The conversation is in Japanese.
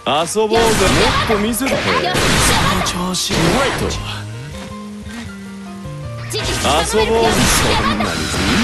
遊ぼうぜ。もっと見せて。その調子うまいと。遊ぼう。そんなに